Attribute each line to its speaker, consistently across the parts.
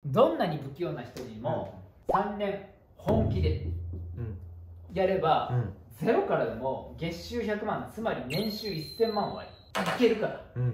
Speaker 1: どんなに不器用な人にも3年本気でやれば、ゼロからでも月収100万、つまり年収1000万はいけるから。こんに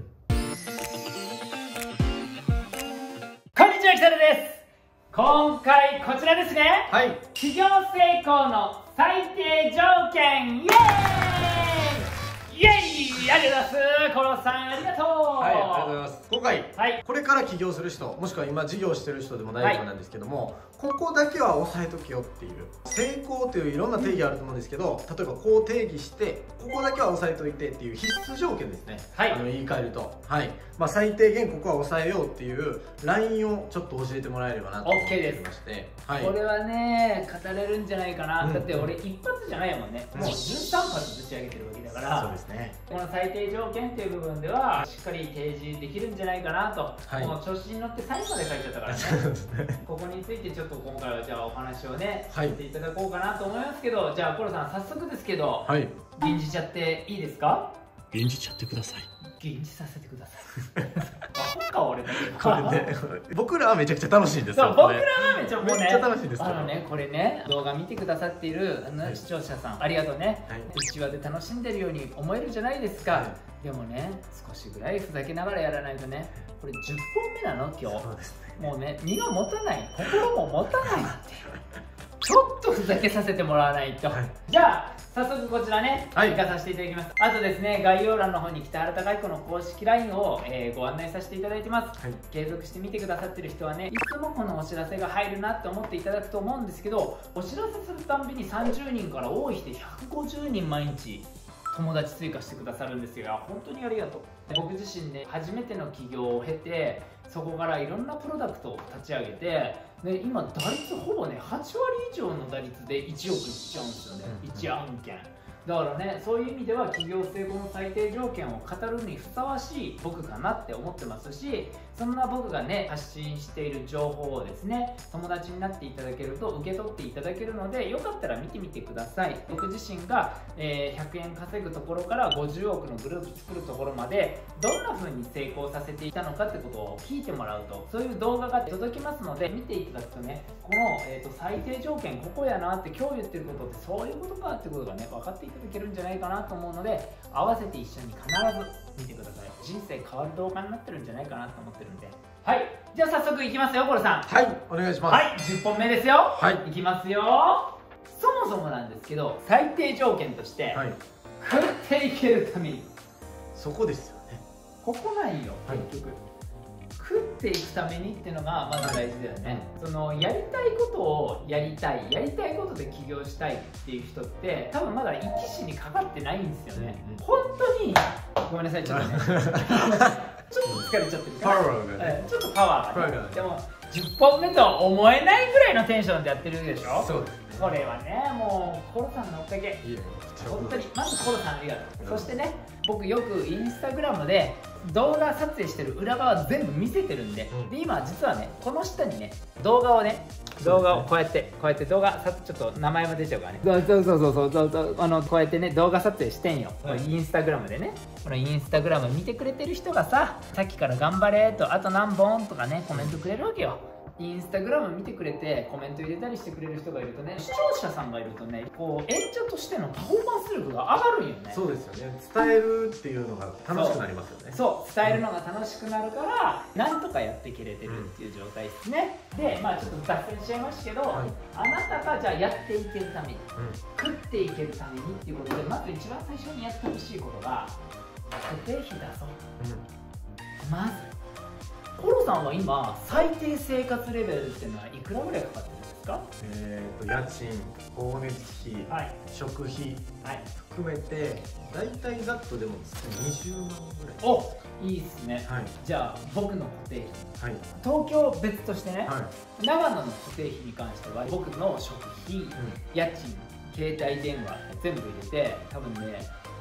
Speaker 1: ちは、北田です。今回こちらですね。はい。起業成功の最低条件、イエーイイエーイ、ありがとうございます。コロさん、ありがとう。
Speaker 2: はい、ありがとうございます。今回、これから起業する人、もしくは今事業してる人でもないかなんですけども、ここだけは押さえとけよっていう、成功といういろんな定義あると思うんですけど、例えばこう定義してここだけは押さえといてっていう必須条件ですね。はい、言い換えると、はい、最低限ここは押さえようっていうラインをちょっと教えてもらえればなと思ってまして、はい、
Speaker 1: これはね語れるんじゃないかな。だって俺一発じゃないもんね、もう13発ぶち上げてるわけだから。そうですね。この最低条件っていう部分ではしっかり提示できるんじゃないかなと、もう調子に乗ってサインまで書いちゃったからね。ここについてちょっと今回はじゃあお話をね、していただこうかなと思いますけど、じゃあコロさん早速ですけど、吟じちゃっていいですか？
Speaker 2: 吟じちゃってください。
Speaker 1: 吟じさせてください。アホか俺だけど。
Speaker 2: これね、僕らはめちゃくちゃ楽しいんですよ。
Speaker 1: 僕らはめちゃ
Speaker 2: 楽しいです。
Speaker 1: これね、動画見てくださっている視聴者さん、ありがとうね。うちわで楽しんでるように思えるじゃないですか。でもね、少しぐらいふざけながらやらないとね、これ10本目なの今日。もうね、身が持たない、心も持たないっていう。ちょっとふざけさせてもらわないと。じゃあ早速こちらね、行かさせていただきます。あとですね、概要欄の方に北原貴彦の公式 LINE を、ご案内させていただいてます。継続して見てくださってる人はね、いつもこのお知らせが入るなって思っていただくと思うんですけど、お知らせするたんびに30人から多い人で150人毎日友達追加してくださるんですよ。本当にありがとう。僕自身ね、初めての起業を経て、そこからいろんなプロダクトを立ち上げて、で今打率ほぼね8割以上の打率で1億いっちゃうんですよね、1案件。だからね、そういう意味では起業成功の最低条件を語るにふさわしい僕かなって思ってますし、そんな僕がね発信している情報をですね、友達になっていただけると受け取っていただけるので、よかったら見てみてください。僕自身が、100円稼ぐところから50億のグループ作るところまでどんな風に成功させていたのかってことを聞いてもらうと、そういう動画が届きますので、見ていただくとね、この、最低条件ここやなって、今日言ってることってそういうことかってことがね分かっていただけるんじゃないかなと思うので、合わせて一緒に必ず見てください。人生変わる動画になってるんじゃないかなと思ってるんで。はい、じゃあ早速いきますよ、コロさん。
Speaker 2: はい、お願いします。
Speaker 1: はい、10本目ですよ。はい、いきますよ。そもそもなんですけど、最低条件として、食っていけるために、
Speaker 2: そこですよね。
Speaker 1: ここなんよ、結局。食っていくためにっていうのがまず大事だよね。そのやりたいことをやりたいことで起業したいっていう人って多分まだ生き死にかかってないんですよね。本当にごめんなさい、ちょっとねちょっと疲れちゃってるから、ちょっとパワーがね。でも10本目とは思えないぐらいのテンションでやってるでしょ。そうですね。これはね、もうコロさんのおかげ。本当にまずコロさんありがとう。そしてね、僕よくインスタグラムで動画撮影してる裏側全部見せてるんで、で今実はね、この下にね動画をこうやって動画ちょっと名前も出ちゃうからね、そうこうやってね動画撮影してんよ、インスタグラムでね。このインスタグラム見てくれてる人がさ、さっきから頑張れと、あと何本とかねコメントくれるわけよ。インスタグラム見てくれてコメント入れたりしてくれる人がいるとね、視聴者さんがいるとね、こう演者としてのパフォーマンス力が上がるんよね。
Speaker 2: そうですよね。伝えるっていうのが楽しくなりますよね。
Speaker 1: そう伝えるのが楽しくなるから、なんとかやってきれてるっていう状態ですね。でちょっと脱線しちゃいましたけど、あなたがじゃあやっていけるために、食っていけるためにっていうことで、まず一番最初にやってほしいことが固定費だぞ。まずコロさんは今最低生活レベルっていうのはいくらぐらいかかってるんですか？
Speaker 2: 家賃、光熱費、食費、含めてだいたいざっとでも20万ぐらい。
Speaker 1: お、いいですね。じゃあ僕の固定費、東京別としてね、長野の固定費に関しては僕の食費、家賃、携帯電話全部入れて多分ね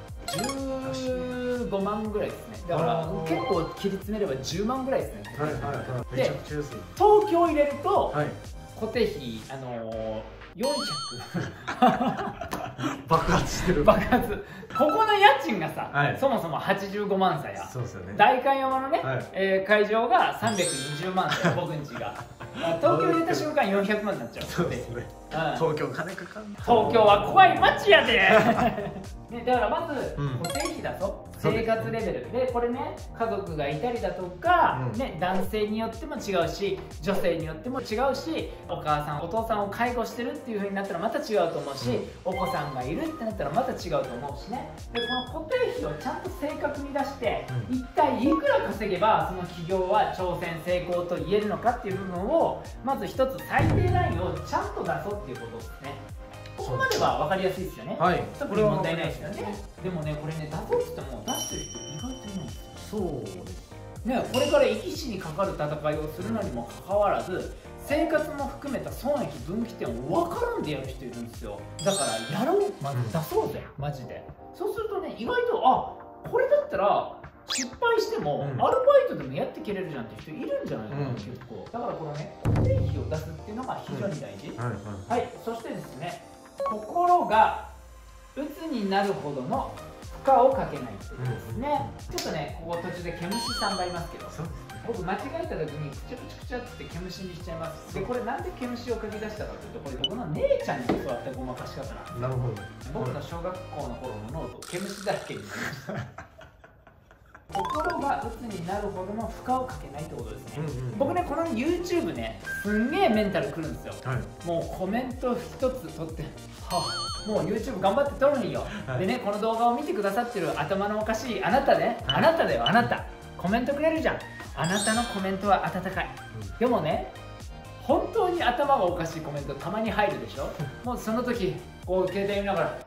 Speaker 1: 15万ぐらいですね。だから結構切り詰めれば10万ぐらいですね。で東京入れると固定費400
Speaker 2: 爆発してる。
Speaker 1: 爆発ここの家賃がさ、
Speaker 2: はい、
Speaker 1: そもそも85万さや。
Speaker 2: そうですよね。
Speaker 1: 代官山のね、
Speaker 2: はい、
Speaker 1: 会場が320万さや、僕んちが。東京入れた瞬間400万になっちゃう。
Speaker 2: そうですね。東京金かかん。
Speaker 1: 東京は怖い街やで。ね、だからまず固定費だぞ、生活レベルで、これね、家族がいたりだとか、ね、男性によっても違うし、女性によっても違うし、お母さんお父さんを介護してるっていう風になったらまた違うと思うし、お子さんがいるってなったらまた違うと思うしね。でこの固定費をちゃんと正確に出して、一体いくら稼げばその企業は挑戦成功と言えるのかっていう部分をまず一つ最低ラインをちゃんと出そうっていうことですね。ここまでは分かりやすいですよね。はい、特に問題ないですよね。でもね、これね、出そうって言っても出してる人意外といないんですよ。そうですね。これから生き死にかかる戦いをするのにもかかわらず、生活も含めた損益分岐点を分からんでやる人いるんですよ。だからやろう、まず出そうぜ、マジで。そうするとね、意外とこれだったら失敗してもアルバイトでもやっていけれるじゃんって人いるんじゃないかな、結構。だからこのね、固定費を出すっていうのが非常に大事。はい、そしてですね、心が鬱になるほどの負荷をかけないっていうことですね。ちょっとね、ここ途中で毛虫さんがいますけど、僕間違えた時にくちゃくちゃくちゃって毛虫にしちゃいます。でこれなんで毛虫を書き出したかというと、これ僕の姉ちゃんに教わったごまかし方なんです。なるほど。僕の小学校の頃のノート毛虫だらけになりました心が鬱になるほどの負荷をかけないってことですね。僕ね、この YouTube ね、すんげえメンタルくるんですよ。もうコメント一つ取って、もう YouTube 頑張って撮るんよ。でね、この動画を見てくださってる頭のおかしいあなたね、あなただよ、あなた。コメントくれるじゃん。あなたのコメントは温かい。でもね、本当に頭がおかしいコメントたまに入るでしょ。もうその時、こう携帯見ながら、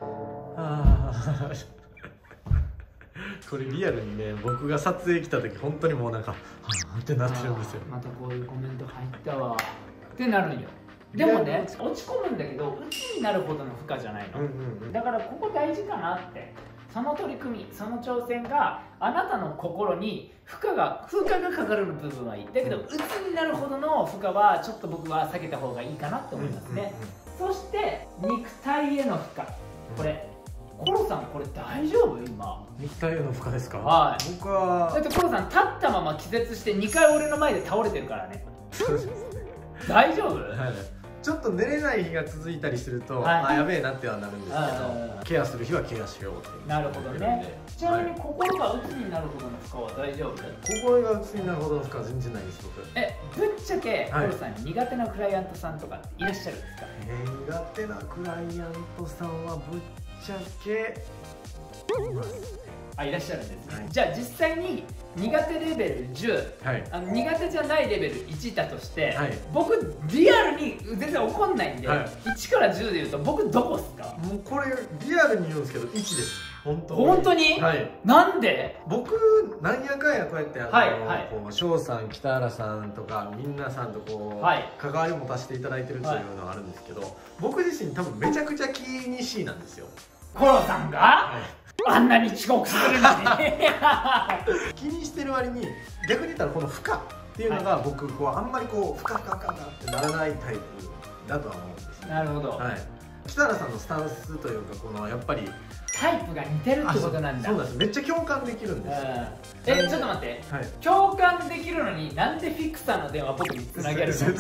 Speaker 2: これリアルにね、僕が撮影来た時本当にもうなんかはぁってなってるんですよ。
Speaker 1: またこういうコメント入ったわってなるんよ。でもね、落ち込むんだけど鬱になるほどの負荷じゃないの。だからここ大事かなって。その取り組み、その挑戦があなたの心に負荷がかかる部分はいい。だけど鬱になるほどの負荷はちょっと僕は避けた方がいいかなって思いますね。そして肉体への負荷、これコロさん、これ大丈夫？今
Speaker 2: 肉体への負荷ですか？
Speaker 1: はい。
Speaker 2: 僕は
Speaker 1: だってコロさん立ったまま気絶して2回俺の前で倒れてるからね。大丈夫？
Speaker 2: ちょっと寝れない日が続いたりすると、やべえなってはなるんですけど、ケアする日はケアしようっていう。
Speaker 1: なるほどね。ちなみに心が鬱になるほどの負荷は大丈夫？
Speaker 2: 心が鬱になるほどの負荷は全然ないです、僕。
Speaker 1: ぶっちゃけコロさん苦手なクライアントさんとかいらっしゃるんですか？
Speaker 2: 苦手なクライアントさんはぶっちゃけいます。
Speaker 1: いらっしゃるんですね。じゃあ実際に苦手レベル10、苦手じゃないレベル1だとして、僕リアルに全然怒んないんで、1から10でいうと僕どこっすか？
Speaker 2: もうこれリアルに言うんですけど1です。
Speaker 1: 本当に？なんで？
Speaker 2: 僕なんやかんやこうやって翔さん、北原さんとか皆さんとこう関わりを持たせていただいてるというのがあるんですけど、僕自身多分めちゃくちゃ気にしいなんですよ。
Speaker 1: コロさんが？あんなに遅刻するのに
Speaker 2: 気にしてる割に逆に言ったらこの負荷っていうのが僕こうあんまりこう負荷ってならないタイプだとは思うんですよ。
Speaker 1: なるほど。
Speaker 2: 北原さんのスタンスというか、このやっぱり
Speaker 1: タイプが似てるってことなんだ。
Speaker 2: そうなんです。めっちゃ共感できるんですよ。
Speaker 1: ちょっと待って、共感できるのになんでフィクサーの電話僕につなげるの？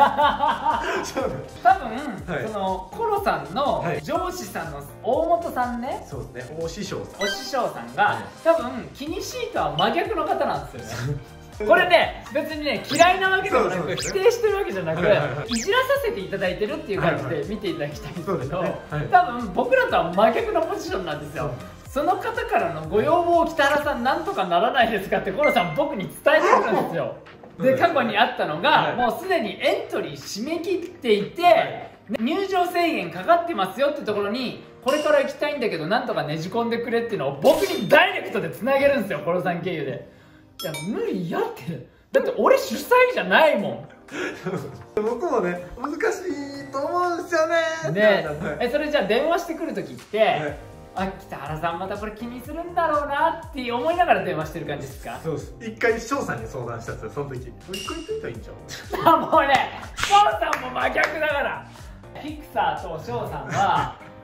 Speaker 1: 多分そのコロさんの上司さんの大本さんね、
Speaker 2: そうですね、お師匠
Speaker 1: さんが多分気にしいとは真逆の方なんですよね。これね、別にね、嫌いなわけでもなく否定してるわけじゃなく、いじらさせていただいてるっていう感じで見ていただきたいんですけど、多分僕らとは真逆のポジションなんですよ。その方からのご要望を北原さんなんとかならないですかってコロさん僕に伝えてるんですよ。で過去にあったのが、もうすでにエントリー締め切っていて、入場制限かかってますよってところにこれから行きたいんだけどなんとかねじ込んでくれっていうのを僕にダイレクトでつなげるんですよ、コロさん経由で。いや無理やって、だって俺主催じゃないもん。
Speaker 2: 僕もね難しいと思うんですよね。
Speaker 1: ね、それじゃあ電話してくる時って、北原さんまたこれ気にするんだろうなって思いながら電話してる感じですか？
Speaker 2: そうです。一回翔さんに相談したんですよ、その時。一回言っといたらいいんちゃう？
Speaker 1: もうね、翔さんも真逆だから。フィクサーと翔さんは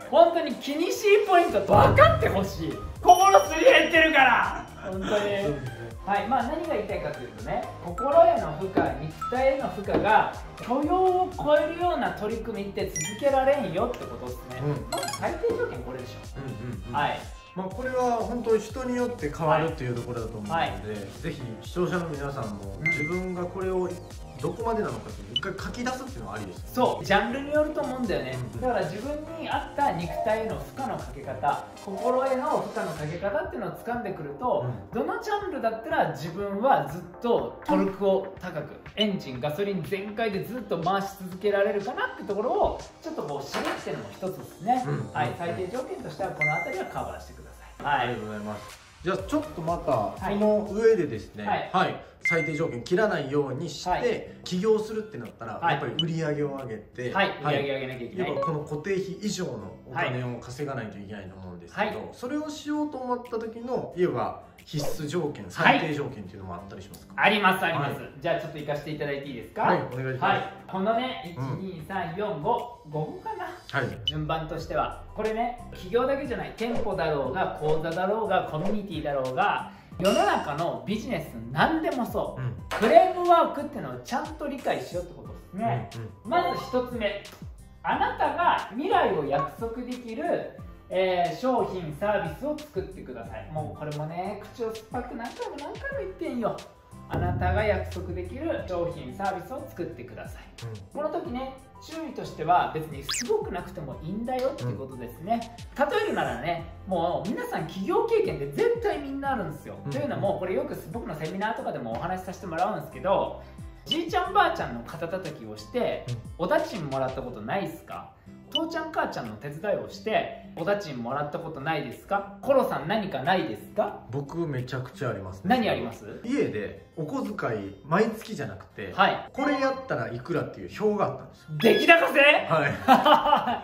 Speaker 1: 本当に気にしいポイント分かってほしい。心すり減ってるから本当に。はい、まあ何が言いたいかというとね、心への負荷、肉体への負荷が許容を超えるような取り組みって続けられんよってことですね。まず最低条件これでしょ。はい。
Speaker 2: まあこれは本当に人によって変わるっていうところだと思うので、ぜひ視聴者の皆さんも自分がこれをどこまでなのかって一回書き出すっていうのはありですよね。
Speaker 1: そう、ジャンルによると思うんだよね。だから自分に合った肉体への負荷のかけ方、心への負荷のかけ方っていうのを掴んでくると、どのジャンルだったら自分はずっとトルクを高く、エンジンガソリン全開でずっと回し続けられるかなってところをちょっとこう知るっていうのも一つですね。はい、最低条件としてはこの辺りはカバーしてください。はい、
Speaker 2: ありがとうございます。じゃあちょっとまたその上でですね、はい、最低条件切らないようにして起業するってなったら、やっぱり売り上げを上げて、売り上げ上げなきゃいけない。この固定費以上のお金を稼がないといけないと思うんですけど、それをしようと思った時のいわば必須条件、最低条件っていうのもあったりしますか？あります
Speaker 1: あります。じゃあちょっと行かせていただいていいですか？
Speaker 2: はい、お願いします。
Speaker 1: このね、12345個かな、順番としてはこれね、企業だけじゃない、店舗だろうが講座だろうがコミュニティだろうが、世の中のビジネス何でもそう、フレームワークっていうのをちゃんと理解しようってことですね。まず1つ目、あなたが未来を約束できる商品サービスを作ってください。もうこれもね、口を酸っぱく何回も言ってんよ。あなたが約束できる商品サービスを作ってください。この時ね、注意としては別にすごくなくてもいいんだよっていうことですね。例えるならね、もう皆さん企業経験で絶対みんなあるんですよ。というのも、これよく僕のセミナーとかでもお話しさせてもらうんですけど、じいちゃんばあちゃんの肩たたきをしてお駄賃もらったことないですか？父ちゃん母ちゃんの手伝いをしてお駄賃もらったことないですか？コロさん何かないですか？
Speaker 2: 僕めちゃくちゃありますね。
Speaker 1: 何あります？
Speaker 2: 家でお小遣い毎月じゃなくて、これやったらいくらっていう表があったんですよ。
Speaker 1: 出来高制？
Speaker 2: はい。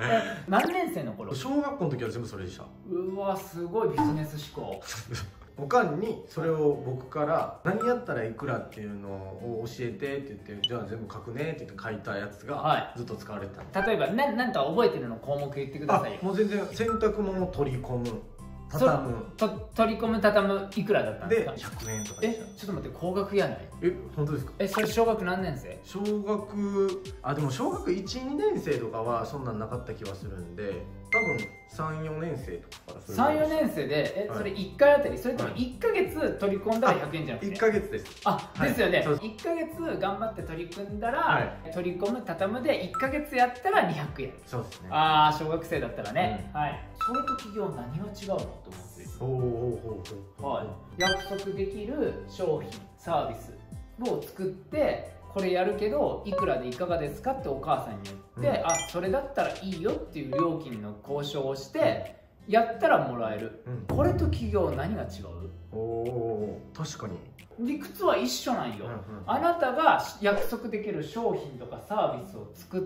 Speaker 1: 何年生の頃？
Speaker 2: 小学校の時は全部それでした。
Speaker 1: うわ、すごいビジネス思考。
Speaker 2: おかんにそれを僕から何やったらいくらっていうのを教えてって言って、じゃあ全部書くねって言って書いたやつがずっと使われてた。
Speaker 1: 例えば何か覚えてるの項目言ってくださいよ。
Speaker 2: もう全然洗濯物取り込む、畳む、
Speaker 1: 取り込む畳むいくらだったんですか？
Speaker 2: で100円とか。
Speaker 1: ちょっと待って、高額やない？
Speaker 2: 本当ですか？
Speaker 1: それ小学何年生？
Speaker 2: 小学でも小学1、2年生とかはそんなんなかった気はするんで、多分3、4年生とかから
Speaker 1: 3、4年生で、それ1回あたり、それとも1ヶ月取り込んだら100円じゃなくて？
Speaker 2: 1ヶ月です。
Speaker 1: ですよね。1ヶ月頑張って取り組んだら、取り込む畳むで1ヶ月やったら200円。
Speaker 2: そうですね。
Speaker 1: 小学生だったらね。それと企業何が違うのと思って、約束できる商品サービスを作って、これやるけどいくらでいかがですかってお母さんに言って、それだったらいいよっていう料金の交渉をしてやったらもらえる。これと企業何が違う？
Speaker 2: 確かに
Speaker 1: 理屈は一緒なんよ。あなたが約束できる商品とかサービスを作って、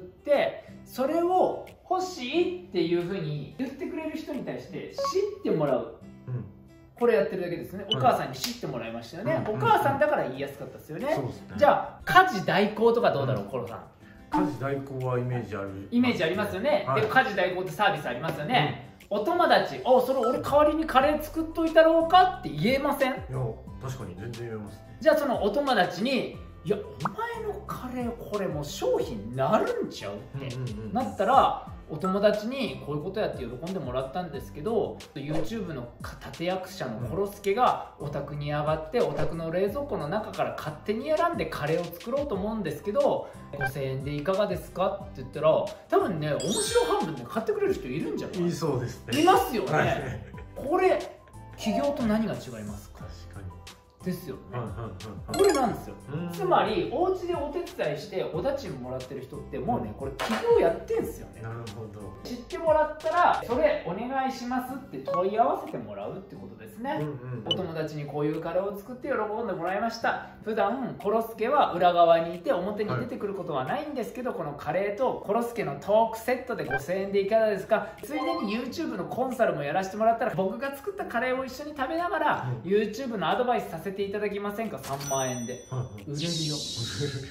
Speaker 1: それを欲しいっていうふうに言ってくれる人に対して知ってもらう。これやってるだけですね。お母さんに知ってもらいましたよね。お母さんだから言いやすかったですよね。じゃあ家事代行とかどうだろう、コロさん。
Speaker 2: 家事代行はイメージある。
Speaker 1: イメージありますよね。で、家事代行ってサービスありますよね。お友達、それ俺代わりにカレー作っといたろうかって言えません？いや、
Speaker 2: 確かに全然言えますね。
Speaker 1: じゃあそのお友達に、いやお前のカレーこれもう商品なるんちゃうってなったら、お友達にこういうことやって喜んでもらったんですけど、 YouTube の立役者のコロスケがお宅に上がってお宅の冷蔵庫の中から勝手に選んでカレーを作ろうと思うんですけど5000円でいかがですかって言ったら、多分ね、面白半分で買ってくれる人いるんじゃない？
Speaker 2: いそうですね。
Speaker 1: いますよね。これ企業と何が違いますか？
Speaker 2: 確かに
Speaker 1: ですよね。これなんですよ。つまりお家でお手伝いしてお駄賃もらってる人ってもうね、これ企業やってんすよね。
Speaker 2: なるほど。
Speaker 1: 知ってもらったらそれお願いしますって問い合わせてもらうってことですね。お友達にこういうカレーを作って喜んでもらいました。普段コロスケは裏側にいて表に出てくることはないんですけど、このカレーとコロスケのトークセットで5000円でいかがですか？ついでに YouTube のコンサルもやらせてもらったら僕が作ったカレーを一緒に食べながら YouTube のアドバイスさせていただきませんか？3万円で売れるよ。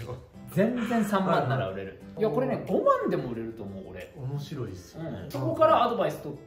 Speaker 1: 全然3万なら売れる。いやこれね5万でも売れると思う俺。
Speaker 2: 面白いですよね。
Speaker 1: そこからアドバイス取って、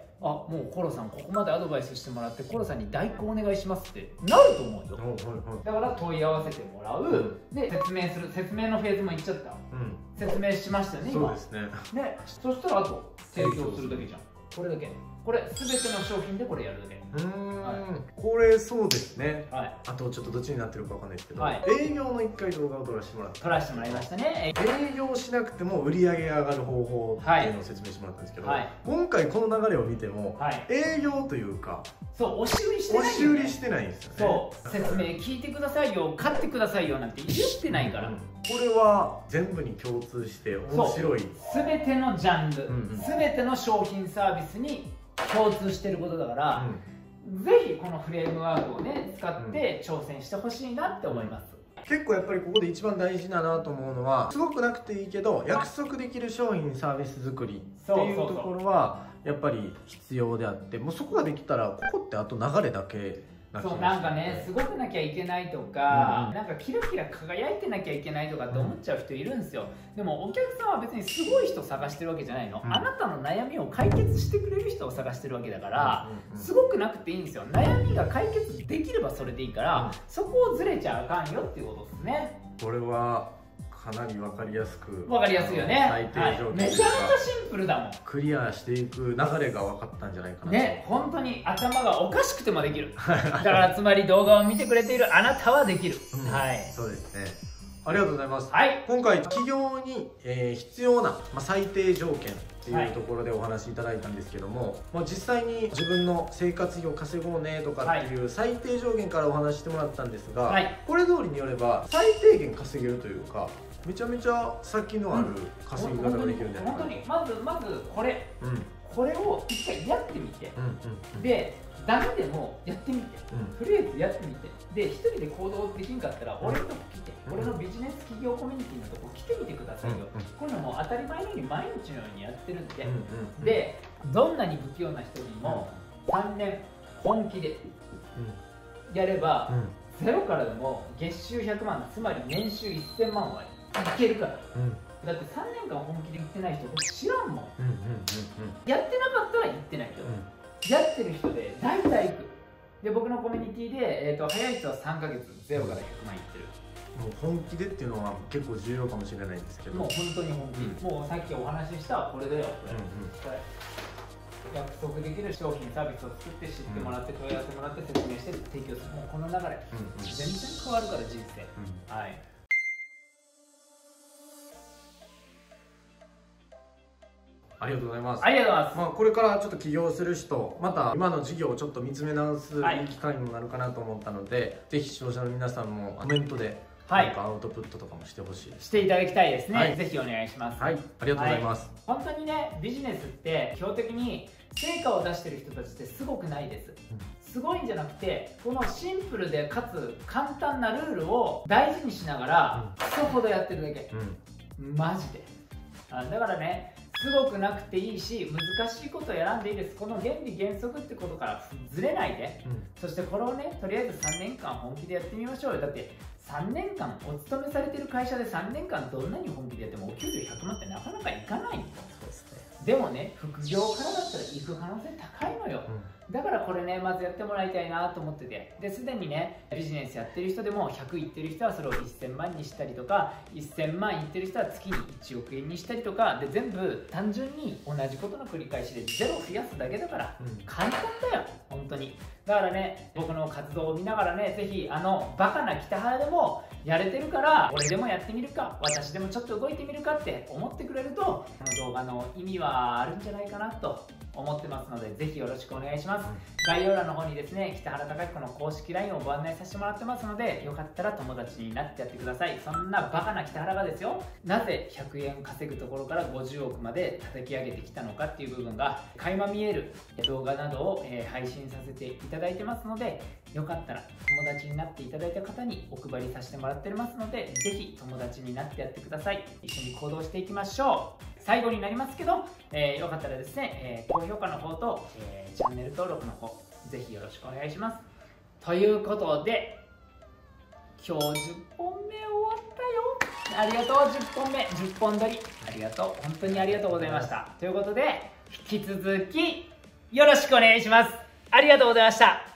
Speaker 1: あ、もうコロさんここまでアドバイスしてもらってコロさんに代行お願いしますってなると思うよ。だから問い合わせてもらう、で説明する、説明のフェーズもいっちゃった、説明しましたよね今。そうですね。でそしたらあと提供するだけじゃん。これだけ、これ全ての商品でこれやるだけ。
Speaker 2: これそうですね。あとちょっとどっちになってるかわかんないですけど、営業の1回動画を撮らせてもらった。
Speaker 1: 撮らせてもらいましたね。
Speaker 2: 営業しなくても売り上げ上がる方法っていうのを説明してもらったんですけど、今回この流れを見ても営業というか、
Speaker 1: そう押し売りしてないよね。押し売りしてないんですよね。そう説明聞いてくださいよ、買ってくださいよなんて言ってないから。
Speaker 2: これは全部に共通して面白い。
Speaker 1: 全てのジャンル、全ての商品サービスに共通してることだから、ぜひこのフレームワークをね使って挑戦してほしいなって思います。
Speaker 2: 結構やっぱりここで一番大事だなと思うのは、すごくなくていいけど約束できる商品サービス作りっていうところはやっぱり必要であって、もうそこができたらここってあと流れだけ。
Speaker 1: そうなんかね、すごくなきゃいけないとか、なんかキラキラ輝いてなきゃいけないとかって思っちゃう人いるんですよ。でもお客さんは別にすごい人を探してるわけじゃないの、あなたの悩みを解決してくれる人を探してるわけだから、すごくなくていいんですよ。悩みが解決できればそれでいいから、そこをずれちゃあかんよっていうことですね。
Speaker 2: これはかなり分かりやすく、
Speaker 1: 分かりやすいよね。
Speaker 2: 最低条件、
Speaker 1: めちゃめちゃシンプルだもん。
Speaker 2: クリアしていく流れが分かったんじゃないかな
Speaker 1: ね。本当に頭がおかしくてもできる。だからつまり動画を見てくれているあなたはできる。はい、
Speaker 2: そうですね。ありがとうございます。今回企業に必要な最低条件っていうところでお話しいただいたんですけども、実際に自分の生活費を稼ごうねとかっていう最低条件からお話ししてもらったんですが、これ通りによれば最低限稼げるというか、めちゃめちゃ先のある稼ぎ方ができるんじゃないかな。
Speaker 1: 本当にまずこれ、これを一回やってみて、でダメでもやってみて、とりあえずやってみて、で一人で行動できんかったら俺のとこ来て、俺のビジネス企業コミュニティのとこ来てみてくださいよ。こういうのも当たり前のように毎日のようにやってるんで、でどんなに不器用な人にも3年本気でやれば、ゼロからでも月収100万、つまり年収1000万はいけるから。だって3年間本気で行ってない人僕知らんもん。やってなかったら行ってないけど、やってる人で大体行く。で僕のコミュニティで、早い人は3ヶ月ゼロから100万いってる。
Speaker 2: もう本気でっていうのは結構重要かもしれないんですけど、
Speaker 1: もう本当に本気、もうさっきお話ししたこれだよ、これ約束できる商品サービスを作って知ってもらって、問い合わせてもらって説明して提供する、もうこの流れ、全然変わるから人生。はい、
Speaker 2: ありがとうございます。
Speaker 1: ありがとうございます。
Speaker 2: これからちょっと起業する人、また今の事業をちょっと見つめ直すいい機会にもなるかなと思ったので、ぜひ視聴者の皆さんもコメントでなんかアウトプットとかもしてほしいです。
Speaker 1: していただきたいですね。ぜひお願いします。
Speaker 2: はい、ありがとうございます。
Speaker 1: 本当にね、ビジネスって基本的に成果を出してる人たちってすごくないです。すごいんじゃなくて、このシンプルでかつ簡単なルールを大事にしながらクソほどやってるだけ。マジで。だからね、すごくなくていいし、難しいことを選んでいいです。この原理原則ってことからずれないで、そしてこれをね、とりあえず3年間本気でやってみましょうよ。だって3年間お勤めされてる会社で3年間どんなに本気でやってもお給料100万ってなかなかいかないんですよ。でもね、副業からだったら行く可能性高いのよ。だからこれね、まずやってもらいたいなと思ってて、ですでにねビジネスやってる人でも100いってる人はそれを1000万にしたりとか、1000万いってる人は月に1億円にしたりとかで、全部単純に同じことの繰り返しでゼロ増やすだけだから、簡単だよ本当に。だからね、僕の活動を見ながらね、ぜひバカな北原でもやれてるから、俺でもやってみるか、私でもちょっと動いてみるかって思ってくれると、この動画の意味はあるんじゃないかなと思ってますので、ぜひよろしくお願いします。概要欄の方にですね、北原貴彦の公式 LINE をご案内させてもらってますので、よかったら友達になってやってください。そんなバカな北原がですよ、なぜ100円稼ぐところから50億まで叩き上げてきたのかっていう部分が垣間見える動画などを配信させていただいてますので、よかったら友達になっていただいた方にお配りさせてもらってますので、ぜひ友達になってやってください。一緒に行動していきましょう。最後になりますけど、よかったらですね、高評価の方と、チャンネル登録の方ぜひよろしくお願いします。ということで、 今日10本目終わったよ。ありがとう。10本目10本撮りありがとう。本当にありがとうございました。ということで引き続きよろしくお願いします。ありがとうございました。